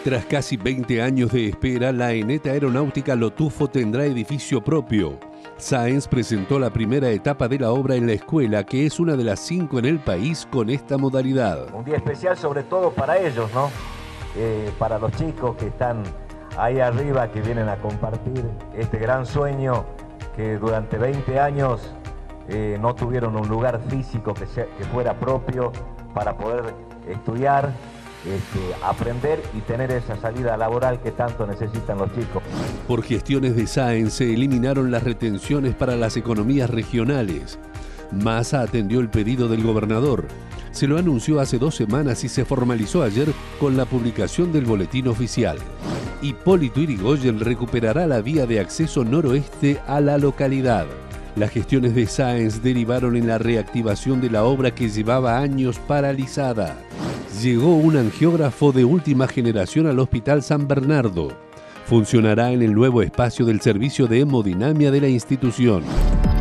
Tras casi 20 años de espera, la ENET Aeronáutica Lotufo tendrá edificio propio. Sáenz presentó la primera etapa de la obra en la escuela, que es una de las 5 en el país con esta modalidad. Un día especial sobre todo para ellos, ¿no? Para los chicos que están ahí arriba, que vienen a compartir este gran sueño, que durante 20 años no tuvieron un lugar físico que fuera propio para poder estudiar, aprender y tener esa salida laboral que tanto necesitan los chicos. Por gestiones de Sáenz se eliminaron las retenciones para las economías regionales. Massa atendió el pedido del gobernador. Se lo anunció hace 2 semanas y se formalizó ayer con la publicación del boletín oficial. Hipólito Yrigoyen recuperará la vía de acceso noroeste a la localidad. Las gestiones de Sáenz derivaron en la reactivación de la obra que llevaba años paralizada. Llegó un angiógrafo de última generación al Hospital San Bernardo. Funcionará en el nuevo espacio del servicio de hemodinamia de la institución.